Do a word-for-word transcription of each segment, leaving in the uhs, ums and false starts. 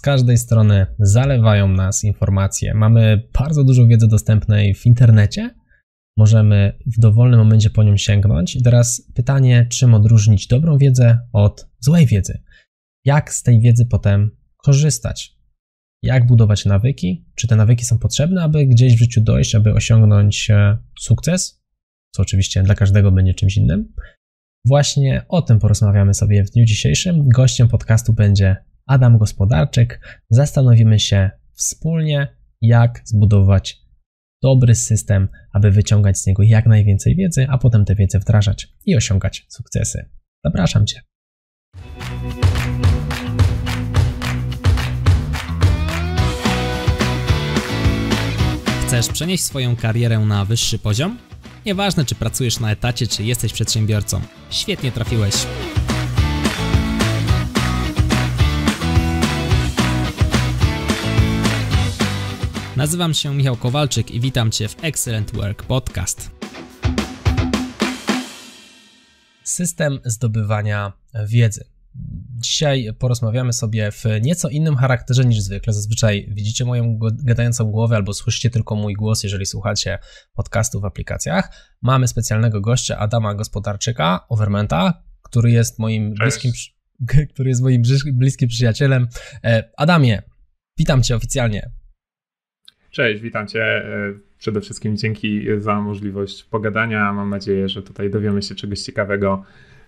Z każdej strony zalewają nas informacje. Mamy bardzo dużo wiedzy dostępnej w internecie. Możemy w dowolnym momencie po nią sięgnąć. I teraz pytanie, czym odróżnić dobrą wiedzę od złej wiedzy? Jak z tej wiedzy potem korzystać? Jak budować nawyki? Czy te nawyki są potrzebne, aby gdzieś w życiu dojść, aby osiągnąć sukces? Co oczywiście dla każdego będzie czymś innym. Właśnie o tym porozmawiamy sobie w dniu dzisiejszym. Gościem podcastu będzie Adam Gospodarczyk. Zastanowimy się wspólnie, jak zbudować dobry system, aby wyciągać z niego jak najwięcej wiedzy, a potem tę wiedzę wdrażać i osiągać sukcesy. Zapraszam Cię. Chcesz przenieść swoją karierę na wyższy poziom? Nieważne, czy pracujesz na etacie, czy jesteś przedsiębiorcą. Świetnie trafiłeś. Nazywam się Michał Kowalczyk i witam Cię w Excellent Work Podcast. System zdobywania wiedzy. Dzisiaj porozmawiamy sobie w nieco innym charakterze niż zwykle. Zazwyczaj widzicie moją gadającą głowę albo słyszycie tylko mój głos, jeżeli słuchacie podcastu w aplikacjach. Mamy specjalnego gościa, Adama Gospodarczyka, Overmenta, który jest moim bliskim, który jest moim bliskim przyjacielem. Adamie, witam Cię oficjalnie. Cześć, witam Cię. Przede wszystkim dzięki za możliwość pogadania. Mam nadzieję, że tutaj dowiemy się czegoś ciekawego.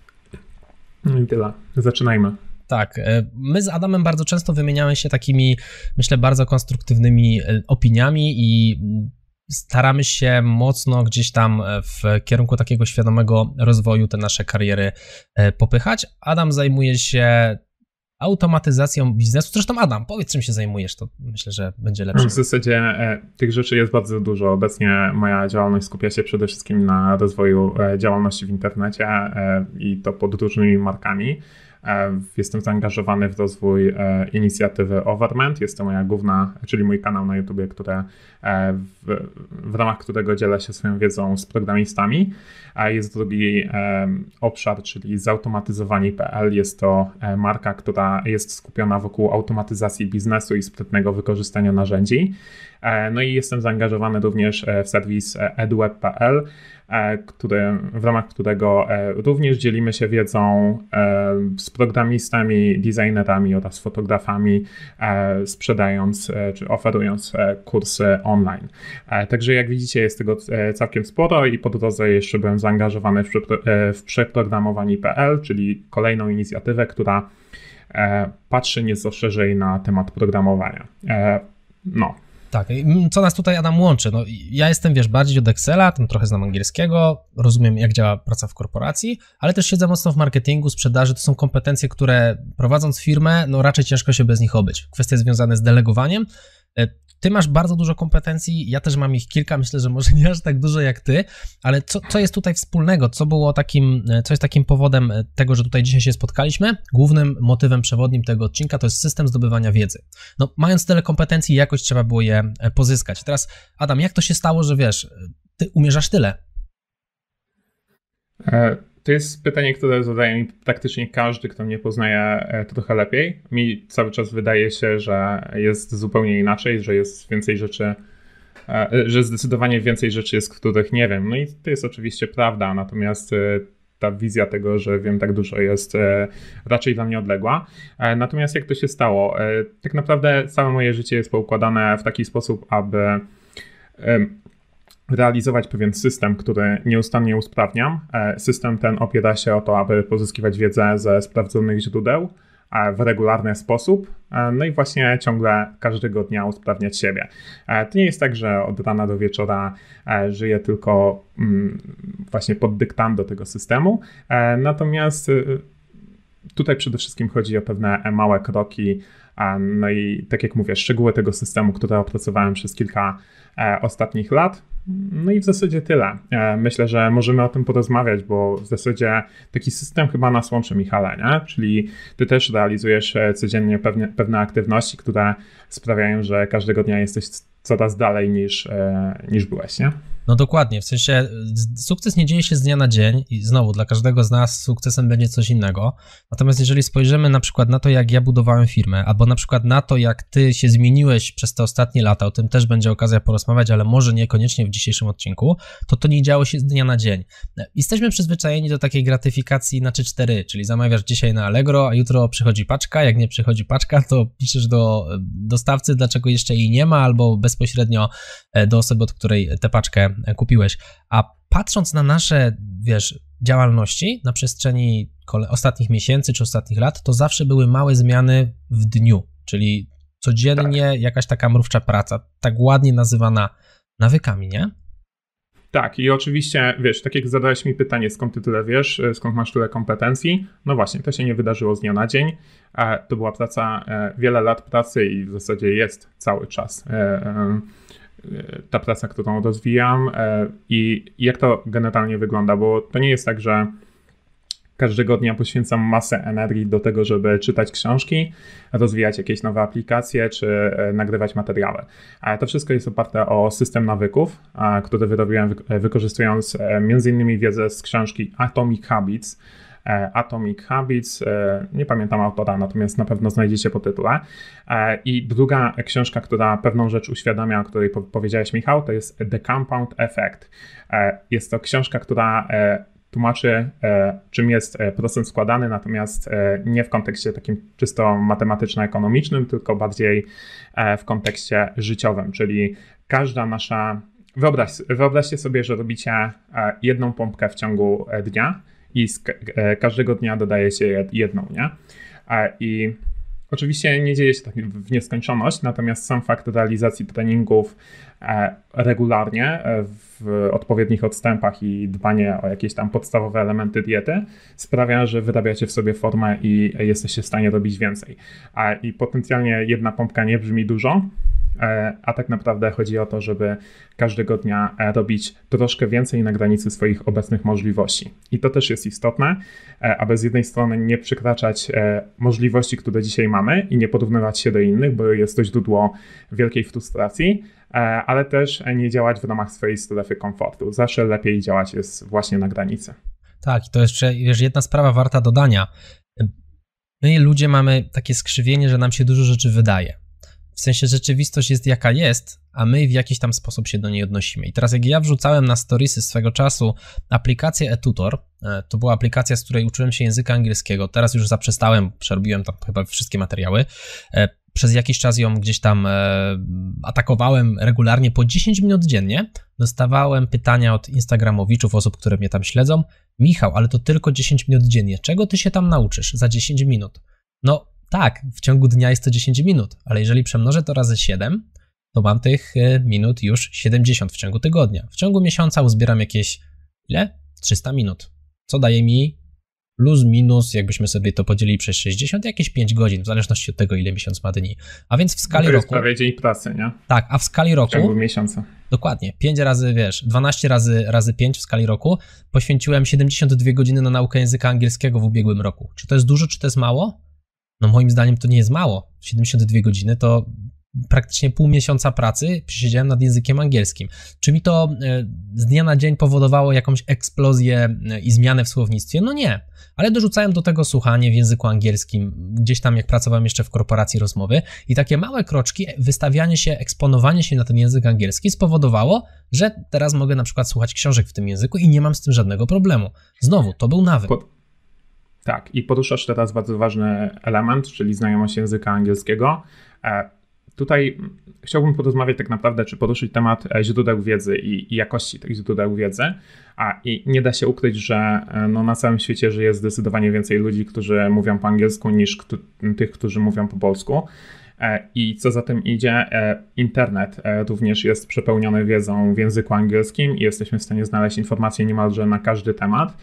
I tyle. Zaczynajmy. Tak, my z Adamem bardzo często wymieniamy się takimi, myślę, bardzo konstruktywnymi opiniami i staramy się mocno gdzieś tam w kierunku takiego świadomego rozwoju te nasze kariery popychać. Adam zajmuje się automatyzacją biznesu. Zresztą Adam, powiedz, czym się zajmujesz, to myślę, że będzie lepsze. W zasadzie e, tych rzeczy jest bardzo dużo. Obecnie moja działalność skupia się przede wszystkim na rozwoju e, działalności w internecie e, i to pod różnymi markami. E, jestem zaangażowany w rozwój e, inicjatywy Overment. Jest to moja główna, czyli mój kanał na YouTubie, które, e, w, w ramach którego dzielę się swoją wiedzą z programistami. A jest drugi e, obszar, czyli zautomatyzowani kropka p l. Jest to e, marka, która jest skupiona wokół automatyzacji biznesu i sprytnego wykorzystania narzędzi. E, no i jestem zaangażowany również w serwis edweb kropka p l, e, który, w ramach którego e, również dzielimy się wiedzą e, z programistami, designerami oraz fotografami, e, sprzedając e, czy oferując e, kursy online. E, także jak widzicie, jest tego e, całkiem sporo i po drodze jeszcze byłem zaangażowany w, w przeprogramowanie kropka p l, czyli kolejną inicjatywę, która e, patrzy nieco szerzej na temat programowania. E, no. Tak, co nas tutaj, Adam, łączy? No, ja jestem, wiesz, bardziej od Excela, tam trochę znam angielskiego, rozumiem, jak działa praca w korporacji, ale też siedzę mocno w marketingu, sprzedaży. To są kompetencje, które prowadząc firmę, no raczej ciężko się bez nich obyć. Kwestie związane z delegowaniem. Ty masz bardzo dużo kompetencji, ja też mam ich kilka, myślę, że może nie aż tak dużo jak ty, ale co, co jest tutaj wspólnego? Co było takim, co jest takim powodem tego, że tutaj dzisiaj się spotkaliśmy? Głównym motywem przewodnim tego odcinka to jest system zdobywania wiedzy. No, mając tyle kompetencji, jakoś trzeba było je pozyskać. Teraz, Adam, jak to się stało, że wiesz, ty umierzasz tyle? E- To jest pytanie, które zadaje mi praktycznie każdy, kto mnie poznaje trochę lepiej. Mi cały czas wydaje się, że jest zupełnie inaczej, że jest więcej rzeczy, że zdecydowanie więcej rzeczy jest, których nie wiem. No i to jest oczywiście prawda, natomiast ta wizja tego, że wiem tak dużo, jest raczej dla mnie odległa. Natomiast jak to się stało? Tak naprawdę całe moje życie jest poukładane w taki sposób, aby realizować pewien system, który nieustannie usprawniam. System ten opiera się o to, aby pozyskiwać wiedzę ze sprawdzonych źródeł w regularny sposób, no i właśnie ciągle każdego dnia usprawniać siebie. To nie jest tak, że od rana do wieczora żyję tylko właśnie pod dyktando tego systemu, natomiast tutaj przede wszystkim chodzi o pewne małe kroki, no i tak jak mówię, szczegóły tego systemu, które opracowałem przez kilka ostatnich lat. No i w zasadzie tyle. Myślę, że możemy o tym porozmawiać, bo w zasadzie taki system chyba nas łączy, Michale, nie? Czyli ty też realizujesz codziennie pewne, pewne aktywności, które sprawiają, że każdego dnia jesteś coraz dalej niż, niż byłeś, nie? No dokładnie, w sensie sukces nie dzieje się z dnia na dzień i znowu dla każdego z nas sukcesem będzie coś innego. Natomiast jeżeli spojrzymy na przykład na to, jak ja budowałem firmę, albo na przykład na to, jak ty się zmieniłeś przez te ostatnie lata, o tym też będzie okazja porozmawiać, ale może niekoniecznie w dzisiejszym odcinku, to to nie działo się z dnia na dzień. Jesteśmy przyzwyczajeni do takiej gratyfikacji na trzy cztery, czyli zamawiasz dzisiaj na Allegro, a jutro przychodzi paczka, jak nie przychodzi paczka, to piszesz do dostawcy, dlaczego jeszcze jej nie ma, albo bezpośrednio do osoby, od której tę paczkę kupiłeś. A patrząc na nasze, wiesz, działalności na przestrzeni ostatnich miesięcy czy ostatnich lat, to zawsze były małe zmiany w dniu, czyli codziennie tak. Jakaś taka mrówcza praca, tak ładnie nazywana nawykami, nie? Tak, i oczywiście, wiesz, tak jak zadałeś mi pytanie, skąd ty tyle wiesz, skąd masz tyle kompetencji, no właśnie, to się nie wydarzyło z dnia na dzień, to była praca, wiele lat pracy i w zasadzie jest cały czas ta praca, którą rozwijam i jak to generalnie wygląda, bo to nie jest tak, że każdego dnia poświęcam masę energii do tego, żeby czytać książki, rozwijać jakieś nowe aplikacje czy nagrywać materiały. To wszystko jest oparte o system nawyków, który wyrobiłem wykorzystując między innymi wiedzę z książki Atomic Habits. Atomic Habits, nie pamiętam autora, natomiast na pewno znajdziecie po tytule. I druga książka, która pewną rzecz uświadamia, o której powiedziałeś, Michał, to jest The Compound Effect. Jest to książka, która tłumaczy, czym jest procent składany, natomiast nie w kontekście takim czysto matematyczno-ekonomicznym, tylko bardziej w kontekście życiowym, czyli każda nasza... Wyobraź, wyobraźcie sobie, że robicie jedną pompkę w ciągu dnia i z każdego dnia dodaje się jedną, nie? I oczywiście nie dzieje się tak w nieskończoność, natomiast sam fakt realizacji treningów regularnie w odpowiednich odstępach i dbanie o jakieś tam podstawowe elementy diety sprawia, że wyrabiacie w sobie formę i jesteście w stanie robić więcej. I potencjalnie jedna pompka nie brzmi dużo, a tak naprawdę chodzi o to, żeby każdego dnia robić troszkę więcej na granicy swoich obecnych możliwości. I to też jest istotne, aby z jednej strony nie przekraczać możliwości, które dzisiaj mamy i nie porównywać się do innych, bo jest to źródło wielkiej frustracji, ale też nie działać w ramach swojej strefy komfortu. Zawsze lepiej działać jest właśnie na granicy. Tak, i to jeszcze, wiesz, jedna sprawa warta dodania. My ludzie mamy takie skrzywienie, że nam się dużo rzeczy wydaje. W sensie rzeczywistość jest jaka jest, a my w jakiś tam sposób się do niej odnosimy. I teraz jak ja wrzucałem na storiesy swego czasu aplikację eTutor, to była aplikacja, z której uczyłem się języka angielskiego, teraz już zaprzestałem, przerobiłem tam chyba wszystkie materiały, przez jakiś czas ją gdzieś tam atakowałem regularnie po dziesięć minut dziennie, dostawałem pytania od instagramowiczów, osób, które mnie tam śledzą: Michał, ale to tylko dziesięć minut dziennie, czego ty się tam nauczysz za dziesięć minut? No tak, w ciągu dnia jest to dziesięć minut, ale jeżeli przemnożę to razy siedem, to mam tych minut już siedemdziesiąt w ciągu tygodnia. W ciągu miesiąca uzbieram jakieś, ile? trzysta minut, co daje mi plus minus, jakbyśmy sobie to podzielili przez sześćdziesiąt, jakieś pięć godzin, w zależności od tego, ile miesiąc ma dni. A więc w skali to jest roku... prawie dzień pracy, nie? Tak, a w skali roku... W ciągu miesiąca. Dokładnie, pięć razy, wiesz, dwanaście razy, razy pięć w skali roku poświęciłem siedemdziesiąt dwie godziny na naukę języka angielskiego w ubiegłym roku. Czy to jest dużo, czy to jest mało? No moim zdaniem to nie jest mało. siedemdziesiąt dwie godziny to praktycznie pół miesiąca pracy siedziałem nad językiem angielskim. Czy mi to z dnia na dzień powodowało jakąś eksplozję i zmianę w słownictwie? No nie, ale dorzucałem do tego słuchanie w języku angielskim, gdzieś tam jak pracowałem jeszcze w korporacji rozmowy i takie małe kroczki, wystawianie się, eksponowanie się na ten język angielski spowodowało, że teraz mogę na przykład słuchać książek w tym języku i nie mam z tym żadnego problemu. Znowu, to był nawyk. Pod... Tak, i poruszasz teraz bardzo ważny element, czyli znajomość języka angielskiego. Tutaj chciałbym porozmawiać tak naprawdę, czy poruszyć temat źródeł wiedzy i, i jakości tych źródeł wiedzy. A, I nie da się ukryć, że no, na całym świecie żyje zdecydowanie więcej ludzi, którzy mówią po angielsku, niż kto, tych, którzy mówią po polsku. I co za tym idzie, internet również jest przepełniony wiedzą w języku angielskim i jesteśmy w stanie znaleźć informacje niemalże na każdy temat,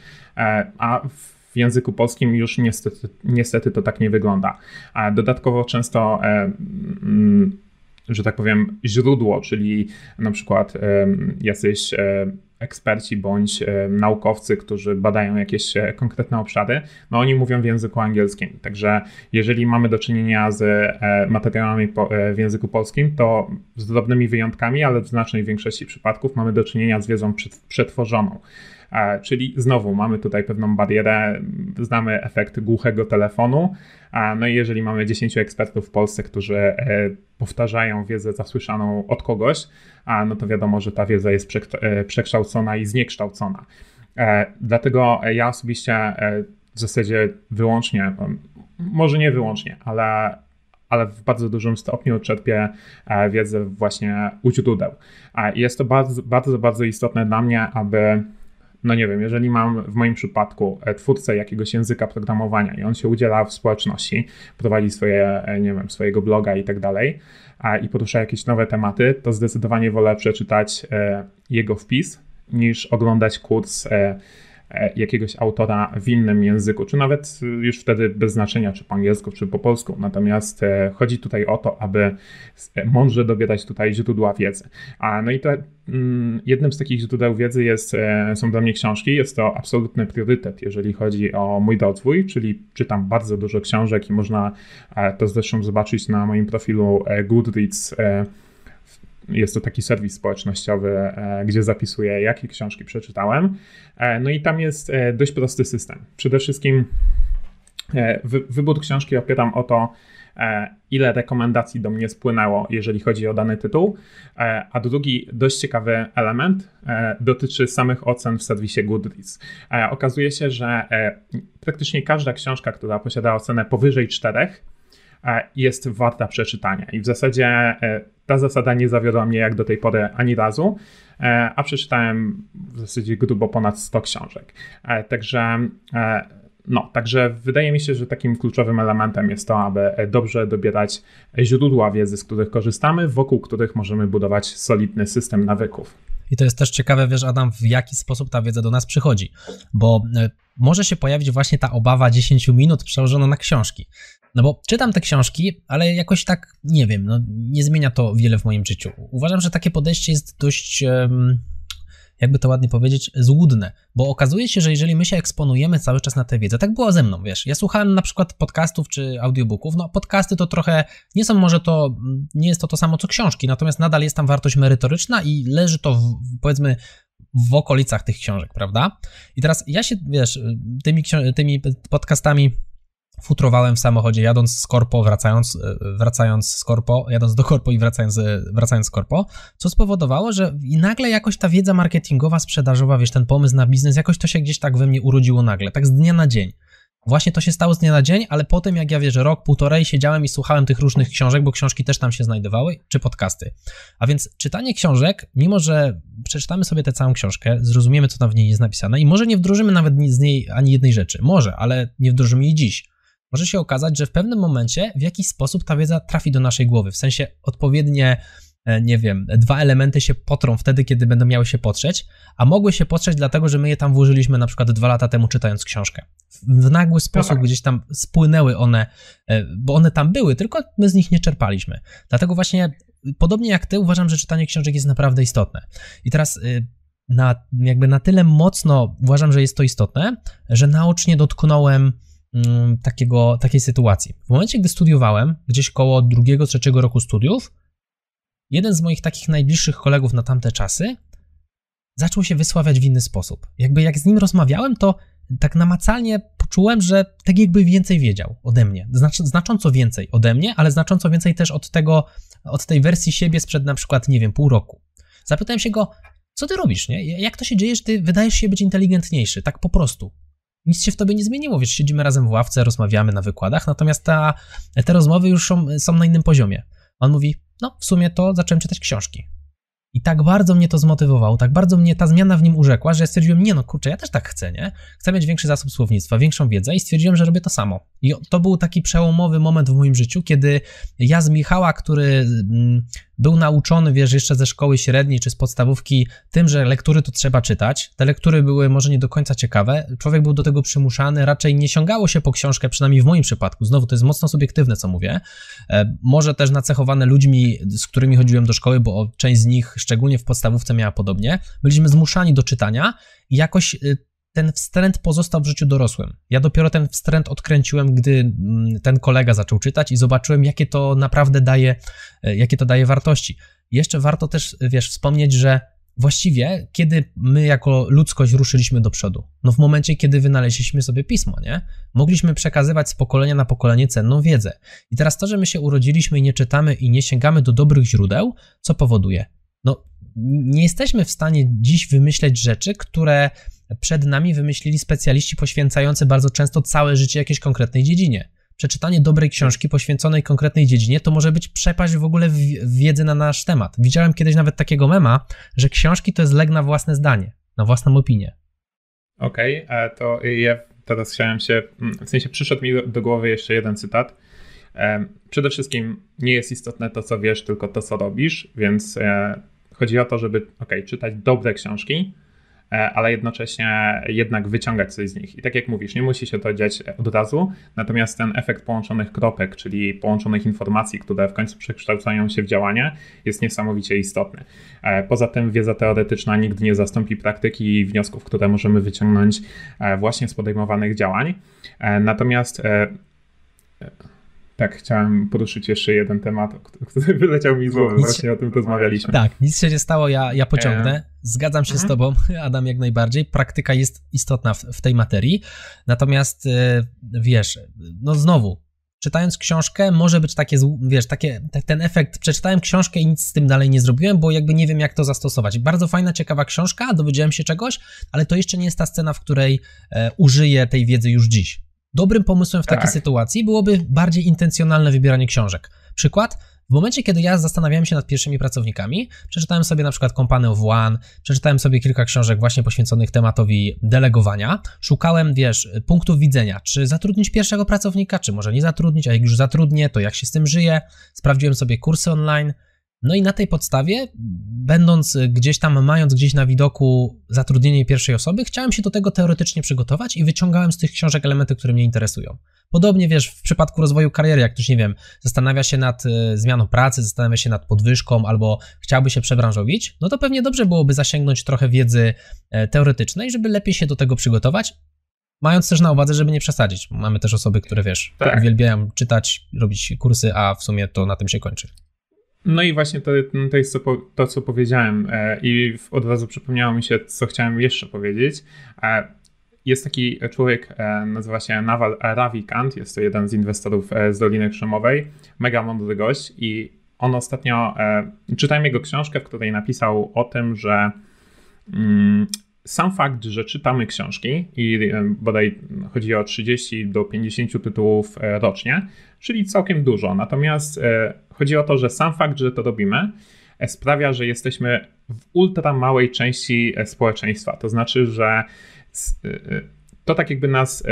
a w W języku polskim już niestety, niestety to tak nie wygląda. A dodatkowo często, e, m, że tak powiem, źródło, czyli na przykład e, jacyś e, eksperci bądź naukowcy, którzy badają jakieś konkretne obszary, no oni mówią w języku angielskim. Także jeżeli mamy do czynienia z materiałami w języku polskim, to z drobnymi wyjątkami, ale w znacznej większości przypadków mamy do czynienia z wiedzą przetworzoną. Czyli znowu mamy tutaj pewną barierę, znamy efekt głuchego telefonu, no i jeżeli mamy dziesięciu ekspertów w Polsce, którzy powtarzają wiedzę zasłyszaną od kogoś, no to wiadomo, że ta wiedza jest przekształcona i zniekształcona. Dlatego ja osobiście w zasadzie wyłącznie, może nie wyłącznie, ale ale w bardzo dużym stopniu czerpię wiedzę właśnie u źródeł. Jest to bardzo, bardzo, bardzo istotne dla mnie, aby no nie wiem, jeżeli mam w moim przypadku twórcę jakiegoś języka programowania i on się udziela w społeczności, prowadzi swoje, nie wiem, swojego bloga i tak dalej i porusza jakieś nowe tematy, to zdecydowanie wolę przeczytać jego wpis niż oglądać kurs jakiegoś autora w innym języku, czy nawet już wtedy bez znaczenia, czy po angielsku, czy po polsku. Natomiast chodzi tutaj o to, aby mądrze dobierać tutaj źródła wiedzy. A no i to jednym z takich źródeł wiedzy jest, są dla mnie książki. Jest to absolutny priorytet, jeżeli chodzi o mój rozwój, czyli czytam bardzo dużo książek i można to zresztą zobaczyć na moim profilu Goodreads. Jest to taki serwis społecznościowy, gdzie zapisuję, jakie książki przeczytałem. No i tam jest dość prosty system. Przede wszystkim wybór książki opieram o to, ile rekomendacji do mnie spłynęło, jeżeli chodzi o dany tytuł. A drugi dość ciekawy element dotyczy samych ocen w serwisie Goodreads. Okazuje się, że praktycznie każda książka, która posiada ocenę powyżej czterech, jest warta przeczytania. I w zasadzie ta zasada nie zawiodła mnie jak do tej pory ani razu, a przeczytałem w zasadzie grubo ponad sto książek. Także, no, także wydaje mi się, że takim kluczowym elementem jest to, aby dobrze dobierać źródła wiedzy, z których korzystamy, wokół których możemy budować solidny system nawyków. I to jest też ciekawe, wiesz, Adam, w jaki sposób ta wiedza do nas przychodzi, bo może się pojawić właśnie ta obawa dziesięciu minut przełożona na książki. No bo czytam te książki, ale jakoś tak, nie wiem, no nie zmienia to wiele w moim życiu. Uważam, że takie podejście jest dość, jakby to ładnie powiedzieć, złudne, bo okazuje się, że jeżeli my się eksponujemy cały czas na tę wiedzę, tak było ze mną, wiesz, ja słuchałem na przykład podcastów czy audiobooków, no podcasty to trochę, nie są może to, nie jest to to samo co książki, natomiast nadal jest tam wartość merytoryczna i leży to w, powiedzmy w okolicach tych książek, prawda? I teraz ja się, wiesz, tymi, tymi podcastami futrowałem w samochodzie, jadąc z korpo, wracając, wracając z korpo, jadąc do korpo i wracając, wracając z korpo, co spowodowało, że i nagle jakoś ta wiedza marketingowa, sprzedażowa, wiesz, ten pomysł na biznes, jakoś to się gdzieś tak we mnie urodziło nagle, tak z dnia na dzień. Właśnie to się stało z dnia na dzień, ale potem jak ja, wiesz, rok, półtorej siedziałem i słuchałem tych różnych książek, bo książki też tam się znajdowały, czy podcasty. A więc czytanie książek, mimo że przeczytamy sobie tę całą książkę, zrozumiemy, co tam w niej jest napisane i może nie wdrożymy nawet z niej ani jednej rzeczy, może, ale nie wdrożymy jej dziś. Może się okazać, że w pewnym momencie w jakiś sposób ta wiedza trafi do naszej głowy, w sensie odpowiednie, nie wiem, dwa elementy się potrą wtedy, kiedy będą miały się potrzeć, a mogły się potrzeć dlatego, że my je tam włożyliśmy na przykład dwa lata temu czytając książkę. W nagły sposób gdzieś tam spłynęły one, bo one tam były, tylko my z nich nie czerpaliśmy. Dlatego właśnie, podobnie jak ty, uważam, że czytanie książek jest naprawdę istotne. I teraz na, jakby na tyle mocno uważam, że jest to istotne, że naocznie dotknąłem Takiego, takiej sytuacji. W momencie, gdy studiowałem, gdzieś koło drugiego, trzeciego roku studiów, jeden z moich takich najbliższych kolegów na tamte czasy zaczął się wysławiać w inny sposób. Jakby jak z nim rozmawiałem, to tak namacalnie poczułem, że tak jakby więcej wiedział ode mnie. Znaczy, znacząco więcej ode mnie, ale znacząco więcej też od tego, od tej wersji siebie sprzed na przykład, nie wiem, pół roku. Zapytałem się go, co ty robisz, nie? Jak to się dzieje, że ty wydajesz się być inteligentniejszy? Tak po prostu. Nic się w tobie nie zmieniło, wiesz, siedzimy razem w ławce, rozmawiamy na wykładach, natomiast ta, te rozmowy już są, są na innym poziomie. On mówi, no w sumie to zacząłem czytać książki. I tak bardzo mnie to zmotywowało, tak bardzo mnie ta zmiana w nim urzekła, że ja stwierdziłem, nie no kurczę, ja też tak chcę, nie? Chcę mieć większy zasób słownictwa, większą wiedzę i stwierdziłem, że robię to samo. I to był taki przełomowy moment w moim życiu, kiedy ja z Michała, który był nauczony, wiesz, jeszcze ze szkoły średniej czy z podstawówki tym, że lektury to trzeba czytać. Te lektury były może nie do końca ciekawe. Człowiek był do tego przymuszany, raczej nie sięgało się po książkę, przynajmniej w moim przypadku. Znowu, to jest mocno subiektywne, co mówię. Może też nacechowane ludźmi, z którymi chodziłem do szkoły, bo część z nich, szczególnie w podstawówce, miała podobnie. Byliśmy zmuszani do czytania i jakoś ten wstręt pozostał w życiu dorosłym. Ja dopiero ten wstręt odkręciłem, gdy ten kolega zaczął czytać i zobaczyłem, jakie to naprawdę daje, jakie to daje wartości. Jeszcze warto też, wiesz, wspomnieć, że właściwie, kiedy my jako ludzkość ruszyliśmy do przodu? No w momencie, kiedy wynaleźliśmy sobie pismo, nie? Mogliśmy przekazywać z pokolenia na pokolenie cenną wiedzę. I teraz to, że my się urodziliśmy i nie czytamy i nie sięgamy do dobrych źródeł, co powoduje? No nie jesteśmy w stanie dziś wymyśleć rzeczy, które przed nami wymyślili specjaliści poświęcający bardzo często całe życie jakiejś konkretnej dziedzinie. Przeczytanie dobrej książki poświęconej konkretnej dziedzinie to może być przepaść w ogóle w wiedzy na nasz temat. Widziałem kiedyś nawet takiego mema, że książki to jest lek na własne zdanie, na własną opinię. Okej, okay, to ja teraz chciałem się, w sensie przyszedł mi do, do głowy jeszcze jeden cytat. Przede wszystkim nie jest istotne to, co wiesz, tylko to, co robisz, więc chodzi o to, żeby okay, czytać dobre książki, ale jednocześnie jednak wyciągać coś z nich. I tak jak mówisz, nie musi się to dziać od razu, natomiast ten efekt połączonych kropek, czyli połączonych informacji, które w końcu przekształcają się w działanie, jest niesamowicie istotny. Poza tym wiedza teoretyczna nigdy nie zastąpi praktyki i wniosków, które możemy wyciągnąć właśnie z podejmowanych działań. Natomiast tak, chciałem poruszyć jeszcze jeden temat, który wyleciał mi z głowy, właśnie się, o tym rozmawialiśmy. Tak, nic się nie stało, ja, ja pociągnę. Zgadzam się mhm. z tobą, Adam, jak najbardziej. Praktyka jest istotna w, w tej materii. Natomiast wiesz, no znowu, czytając książkę może być takie, wiesz, takie, ten efekt, przeczytałem książkę i nic z tym dalej nie zrobiłem, bo jakby nie wiem, jak to zastosować. Bardzo fajna, ciekawa książka, dowiedziałem się czegoś, ale to jeszcze nie jest ta scena, w której e, użyję tej wiedzy już dziś. Dobrym pomysłem w takiej tak. sytuacji byłoby bardziej intencjonalne wybieranie książek. Przykład, w momencie, kiedy ja zastanawiałem się nad pierwszymi pracownikami, przeczytałem sobie na przykład Company of One, przeczytałem sobie kilka książek właśnie poświęconych tematowi delegowania, szukałem, wiesz, punktów widzenia, czy zatrudnić pierwszego pracownika, czy może nie zatrudnić, a jak już zatrudnię, to jak się z tym żyje, sprawdziłem sobie kursy online. No i na tej podstawie, będąc gdzieś tam, mając gdzieś na widoku zatrudnienie pierwszej osoby, chciałem się do tego teoretycznie przygotować i wyciągałem z tych książek elementy, które mnie interesują. Podobnie, wiesz, w przypadku rozwoju kariery, jak ktoś, nie wiem, zastanawia się nad y, zmianą pracy, zastanawia się nad podwyżką albo chciałby się przebranżowić, no to pewnie dobrze byłoby zasięgnąć trochę wiedzy e, teoretycznej, żeby lepiej się do tego przygotować, mając też na uwadze, żeby nie przesadzić. Mamy też osoby, które, wiesz, tak. uwielbiają czytać, robić kursy, a w sumie to na tym się kończy. No i właśnie to, to jest to, to, co powiedziałem i od razu przypomniało mi się, co chciałem jeszcze powiedzieć. Jest taki człowiek, nazywa się Naval Ravikant, jest to jeden z inwestorów z Doliny Krzemowej, mega mądry gość i on ostatnio, czytałem jego książkę, w której napisał o tym, że sam fakt, że czytamy książki i bodaj chodzi o trzydzieści do pięćdziesięciu tytułów rocznie, czyli całkiem dużo. Natomiast chodzi o to, że sam fakt, że to robimy, sprawia, że jesteśmy w ultra małej części społeczeństwa. To znaczy, że to tak jakby nas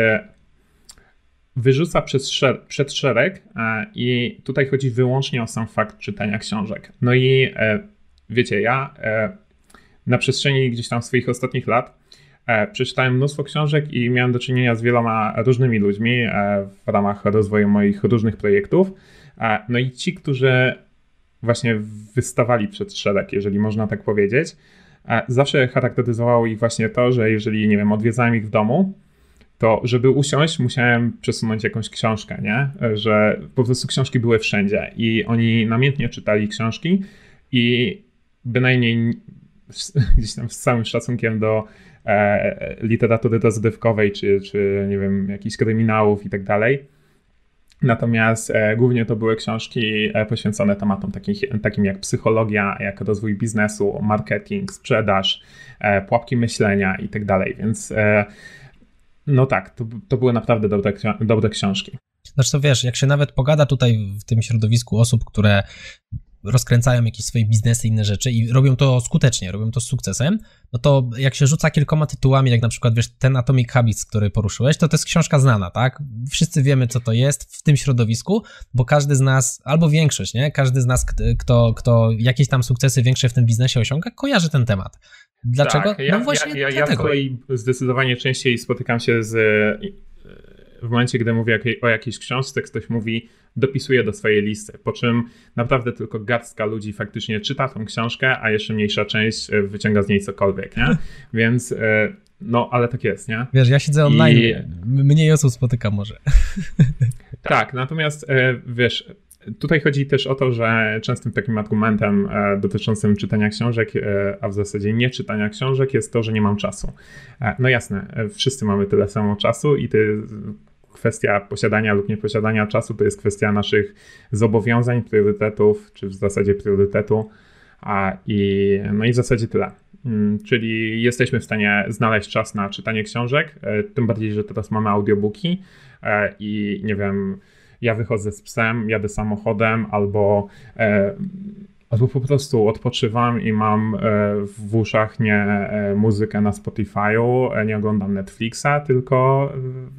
wyrzuca przed szereg, przed szereg i tutaj chodzi wyłącznie o sam fakt czytania książek. No i wiecie, ja na przestrzeni gdzieś tam swoich ostatnich lat e, przeczytałem mnóstwo książek i miałem do czynienia z wieloma różnymi ludźmi e, w ramach rozwoju moich różnych projektów. E, no i ci, którzy właśnie wystawali przed szereg, jeżeli można tak powiedzieć, e, zawsze charakteryzowało ich właśnie to, że jeżeli, nie wiem, odwiedzałem ich w domu, to żeby usiąść, musiałem przesunąć jakąś książkę, nie? Że po prostu książki były wszędzie i oni namiętnie czytali książki i bynajmniej gdzieś tam z całym szacunkiem do e, literatury rozrywkowej, czy, czy nie wiem, jakichś kryminałów i tak dalej. Natomiast e, głównie to były książki e, poświęcone tematom takich, takim jak psychologia, jak rozwój biznesu, marketing, sprzedaż, e, pułapki myślenia i tak dalej. Więc e, no tak, to, to były naprawdę dobre, dobre książki. Zresztą wiesz, jak się nawet pogada tutaj w tym środowisku osób, które rozkręcają jakieś swoje biznesy, inne rzeczy i robią to skutecznie, robią to z sukcesem, no to jak się rzuca kilkoma tytułami, jak na przykład, wiesz, ten Atomic Habits, który poruszyłeś, to to jest książka znana, tak? Wszyscy wiemy, co to jest w tym środowisku, bo każdy z nas, albo większość, nie? Każdy z nas, kto, kto jakieś tam sukcesy większe w tym biznesie osiąga, kojarzy ten temat. Dlaczego? Tak, ja, no właśnie ja, ja, dlatego. Ja z kolei zdecydowanie częściej spotykam się z... W momencie, gdy mówię o jakiejś książce, ktoś mówi, dopisuje do swojej listy, po czym naprawdę tylko garstka ludzi faktycznie czyta tą książkę, a jeszcze mniejsza część wyciąga z niej cokolwiek, nie? Więc no, ale tak jest, nie? Wiesz, ja siedzę online, I... mniej osób spotykam może. Tak, natomiast wiesz, tutaj chodzi też o to, że częstym takim argumentem dotyczącym czytania książek, a w zasadzie nie czytania książek jest to, że nie mam czasu. No jasne, wszyscy mamy tyle samo czasu i ty... Kwestia posiadania lub nieposiadania czasu to jest kwestia naszych zobowiązań, priorytetów, czy w zasadzie priorytetu. A, i, no i w zasadzie tyle. Czyli jesteśmy w stanie znaleźć czas na czytanie książek, tym bardziej, że teraz mamy audiobooki i nie wiem, ja wychodzę z psem, jadę samochodem albo... Albo po prostu odpoczywam i mam w uszach nie muzykę na Spotify'u, nie oglądam Netflixa, tylko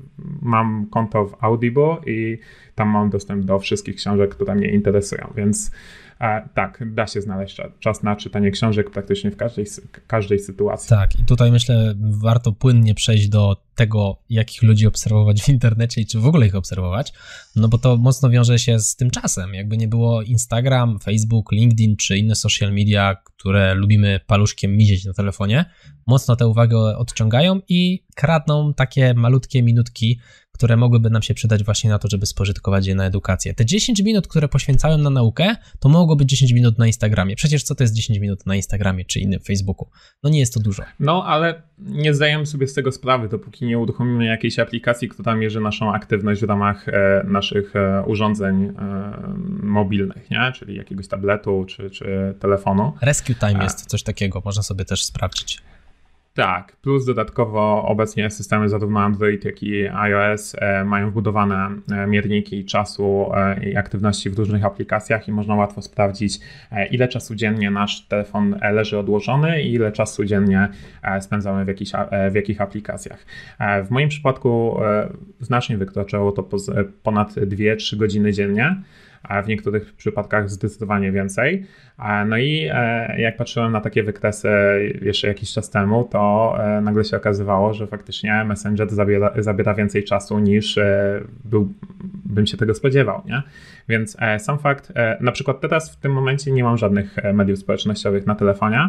mam konto w Audible i tam mam dostęp do wszystkich książek, które mnie interesują, więc tak, da się znaleźć czas na czytanie książek praktycznie w każdej, każdej sytuacji. Tak, i tutaj myślę, warto płynnie przejść do tego, jakich ludzi obserwować w internecie i czy w ogóle ich obserwować, no bo to mocno wiąże się z tym czasem. Jakby nie było Instagram, Facebook, LinkedIn czy inne social media, które lubimy paluszkiem mizieć na telefonie, mocno tę uwagę odciągają i kradną takie malutkie minutki, które mogłyby nam się przydać właśnie na to, żeby spożytkować je na edukację. Te dziesięć minut, które poświęcałem na naukę, to mogło być dziesięć minut na Instagramie. Przecież co to jest dziesięć minut na Instagramie czy innym Facebooku? No nie jest to dużo. No, ale nie zdajemy sobie z tego sprawy, dopóki nie uruchomimy jakiejś aplikacji, która mierzy naszą aktywność w ramach e, naszych e, urządzeń e, mobilnych, nie? Czyli jakiegoś tabletu czy, czy telefonu. Rescue Time jest coś takiego, można sobie też sprawdzić. Tak, plus dodatkowo obecnie systemy zarówno Android, jak i iOS e, mają wbudowane e, mierniki czasu e, i aktywności w różnych aplikacjach i można łatwo sprawdzić, e, ile czasu dziennie nasz telefon e, leży odłożony i ile czasu dziennie e, spędzamy w, jakichś, e, w jakich aplikacjach. E, w moim przypadku e, znacznie wykroczyło to poz, e, ponad dwie trzy godziny dziennie. A w niektórych przypadkach zdecydowanie więcej. No i jak patrzyłem na takie wykresy jeszcze jakiś czas temu, to nagle się okazywało, że faktycznie Messenger zabiera, zabiera więcej czasu niż był, bym się tego spodziewał, nie? Więc sam fakt, na przykład teraz w tym momencie nie mam żadnych mediów społecznościowych na telefonie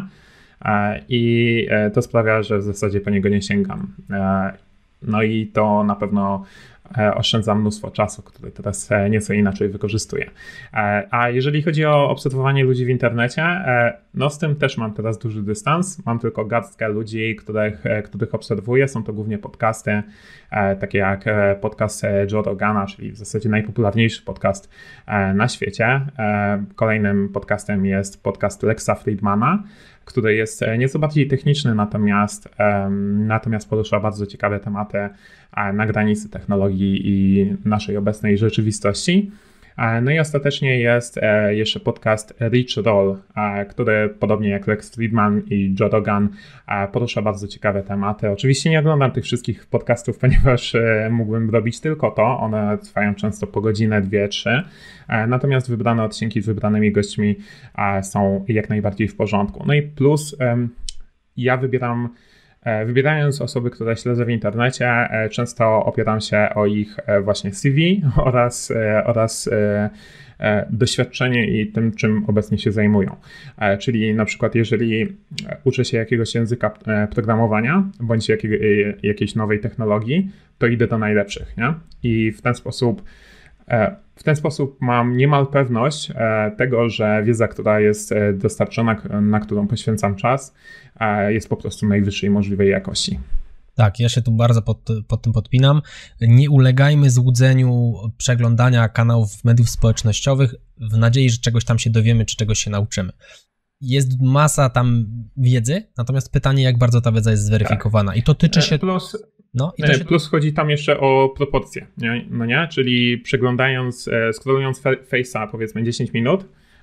i to sprawia, że w zasadzie po niego nie sięgam. No i to na pewno oszczędza mnóstwo czasu, który teraz nieco inaczej wykorzystuję. A jeżeli chodzi o obserwowanie ludzi w internecie, no z tym też mam teraz duży dystans. Mam tylko garstkę ludzi, których, których obserwuję. Są to głównie podcasty, takie jak podcast Joe Rogana, czyli w zasadzie najpopularniejszy podcast na świecie. Kolejnym podcastem jest podcast Lexa Fridmana, który jest nieco bardziej techniczny, natomiast, um, natomiast porusza bardzo ciekawe tematy na granicy technologii i naszej obecnej rzeczywistości. No i ostatecznie jest jeszcze podcast Rich Roll, który podobnie jak Lex Fridman i Joe Rogan porusza bardzo ciekawe tematy. Oczywiście nie oglądam tych wszystkich podcastów, ponieważ mógłbym robić tylko to. One trwają często po godzinę, dwie, trzy. Natomiast wybrane odcinki z wybranymi gośćmi są jak najbardziej w porządku. No i plus ja wybieram Wybierając osoby, które śledzę w internecie, często opieram się o ich właśnie C V oraz, oraz doświadczenie i tym, czym obecnie się zajmują. Czyli na przykład jeżeli uczę się jakiegoś języka programowania bądź jakiej, jakiejś nowej technologii, to idę do najlepszych, nie? I w ten sposób W ten sposób mam niemal pewność tego, że wiedza, która jest dostarczona, na którą poświęcam czas, jest po prostu najwyższej możliwej jakości. Tak, ja się tu bardzo pod, pod tym podpinam. Nie ulegajmy złudzeniu przeglądania kanałów mediów społecznościowych w nadziei, że czegoś tam się dowiemy, czy czegoś się nauczymy. Jest masa tam wiedzy, natomiast pytanie, jak bardzo ta wiedza jest zweryfikowana. Tak. I to tyczy się... Plus... No, i to się... Plus chodzi tam jeszcze o proporcje, nie? No nie? Czyli przeglądając, scrollując Face'a powiedzmy dziesięć minut,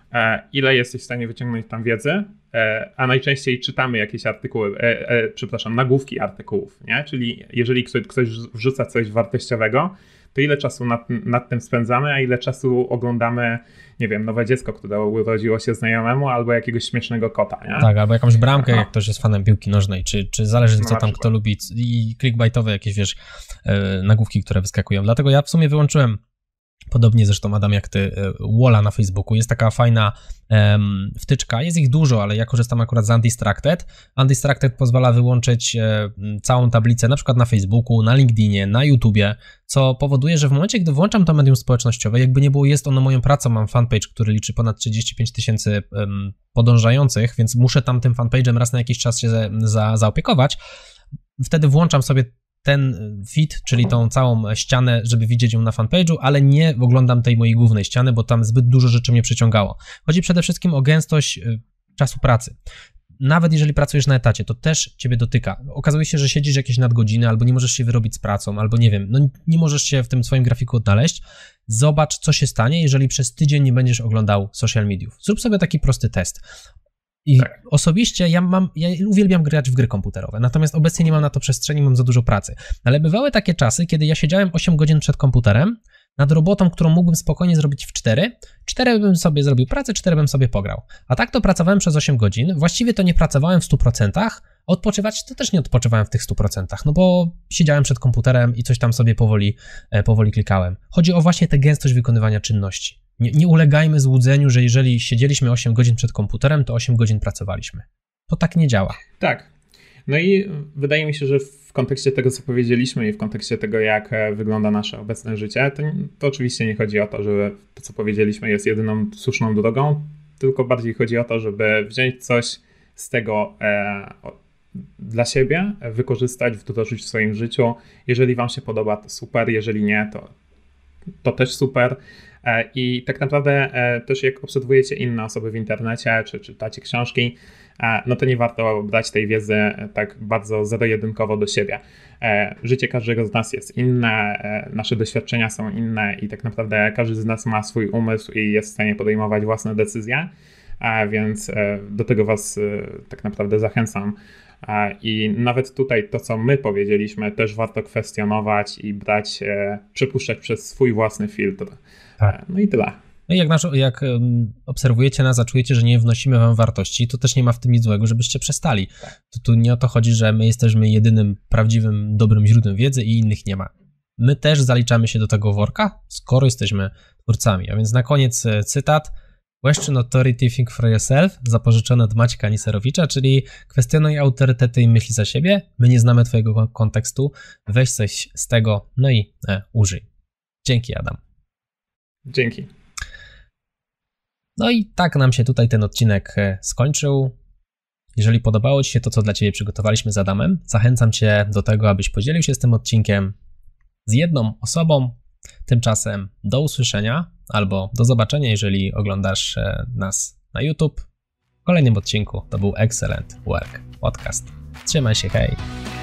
ile jesteś w stanie wyciągnąć tam wiedzy, a najczęściej czytamy jakieś artykuły, e, e, przepraszam, nagłówki artykułów, nie? Czyli jeżeli ktoś, ktoś wrzuca coś wartościowego, to ile czasu nad, nad tym spędzamy, a ile czasu oglądamy, nie wiem, nowe dziecko, które urodziło się znajomemu, albo jakiegoś śmiesznego kota, nie? Tak, albo jakąś bramkę, no. Jak ktoś jest fanem piłki nożnej, czy, czy zależy, co no, tam kto lubi, i clickbaitowe jakieś, wiesz, nagłówki, które wyskakują. Dlatego ja w sumie wyłączyłem, podobnie zresztą Adam jak ty, Walla na Facebooku. Jest taka fajna um, wtyczka, jest ich dużo, ale ja korzystam akurat z Undistracted. Undistracted pozwala wyłączyć e, całą tablicę, na przykład na Facebooku, na LinkedInie, na YouTubie, co powoduje, że w momencie, gdy włączam to medium społecznościowe, jakby nie było, jest ono moją pracą, mam fanpage, który liczy ponad trzydzieści pięć tysięcy um, podążających, więc muszę tam tym fanpage'em raz na jakiś czas się za, za, zaopiekować. Wtedy włączam sobie ten feed, czyli tą całą ścianę, żeby widzieć ją na fanpage'u, ale nie oglądam tej mojej głównej ściany, bo tam zbyt dużo rzeczy mnie przyciągało. Chodzi przede wszystkim o gęstość czasu pracy. Nawet jeżeli pracujesz na etacie, to też ciebie dotyka. Okazuje się, że siedzisz jakieś nadgodziny, albo nie możesz się wyrobić z pracą, albo nie wiem, no nie możesz się w tym swoim grafiku odnaleźć. Zobacz, co się stanie, jeżeli przez tydzień nie będziesz oglądał social mediów. Zrób sobie taki prosty test. I tak. Osobiście ja mam, ja uwielbiam grać w gry komputerowe, natomiast obecnie nie mam na to przestrzeni, mam za dużo pracy. Ale bywały takie czasy, kiedy ja siedziałem osiem godzin przed komputerem nad robotą, którą mógłbym spokojnie zrobić w cztery. cztery bym sobie zrobił pracę, cztery bym sobie pograł. A tak to pracowałem przez osiem godzin, właściwie to nie pracowałem w stu procentach, odpoczywać to też nie odpoczywałem w tych stu procentach, no bo siedziałem przed komputerem i coś tam sobie powoli, powoli klikałem. Chodzi o właśnie tę gęstość wykonywania czynności. Nie, nie ulegajmy złudzeniu, że jeżeli siedzieliśmy osiem godzin przed komputerem, to osiem godzin pracowaliśmy. To tak nie działa. Tak. No i wydaje mi się, że w kontekście tego, co powiedzieliśmy i w kontekście tego, jak wygląda nasze obecne życie, to, to oczywiście nie chodzi o to, że to, co powiedzieliśmy, jest jedyną słuszną drogą, tylko bardziej chodzi o to, żeby wziąć coś z tego e, dla siebie, wykorzystać, wdrożyć w swoim życiu. Jeżeli wam się podoba, to super, jeżeli nie, to, to też super. I tak naprawdę też jak obserwujecie inne osoby w internecie, czy czytacie książki, no to nie warto brać tej wiedzy tak bardzo zero-jedynkowo do siebie. Życie każdego z nas jest inne, nasze doświadczenia są inne i tak naprawdę każdy z nas ma swój umysł i jest w stanie podejmować własne decyzje, więc do tego was tak naprawdę zachęcam. I nawet tutaj to, co my powiedzieliśmy, też warto kwestionować i brać, przepuszczać przez swój własny filtr. Tak. No i tyle. No i jak, nasz, jak um, obserwujecie nas, a czujecie, że nie wnosimy wam wartości, to też nie ma w tym nic złego, żebyście przestali. Tak. To tu nie o to chodzi, że my jesteśmy jedynym prawdziwym, dobrym źródłem wiedzy i innych nie ma. My też zaliczamy się do tego worka, skoro jesteśmy twórcami. A więc na koniec cytat. Question authority, think for yourself, zapożyczone od Maćka Niserowicza, czyli kwestionuj autorytety i myśl za siebie. My nie znamy twojego kontekstu, weź coś z tego, no i e, użyj. Dzięki, Adam. Dzięki. No i tak nam się tutaj ten odcinek skończył. Jeżeli podobało ci się to, co dla ciebie przygotowaliśmy z Adamem, zachęcam cię do tego, abyś podzielił się z tym odcinkiem z jedną osobą. Tymczasem do usłyszenia albo do zobaczenia, jeżeli oglądasz nas na YouTube. W kolejnym odcinku to był Excellent Work Podcast. Trzymaj się, hej!